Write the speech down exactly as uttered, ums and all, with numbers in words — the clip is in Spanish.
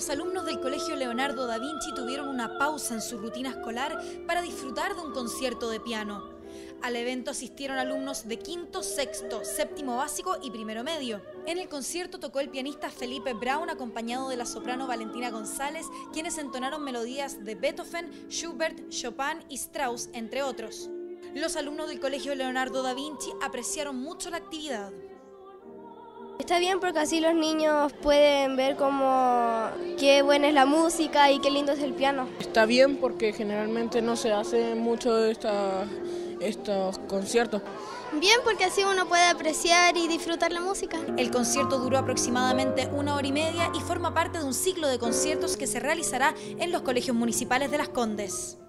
Los alumnos del Colegio Leonardo da Vinci tuvieron una pausa en su rutina escolar para disfrutar de un concierto de piano. Al evento asistieron alumnos de quinto, sexto, séptimo básico y primero medio. En el concierto tocó el pianista Felipe Braun acompañado de la soprano Valentina González, quienes entonaron melodías de Beethoven, Schubert, Chopin y Strauss, entre otros. Los alumnos del Colegio Leonardo da Vinci apreciaron mucho la actividad. Está bien porque así los niños pueden ver cómo qué buena es la música y qué lindo es el piano. Está bien porque generalmente no se hace mucho de esta, estos conciertos. Bien porque así uno puede apreciar y disfrutar la música. El concierto duró aproximadamente una hora y media y forma parte de un ciclo de conciertos que se realizará en los colegios municipales de Las Condes.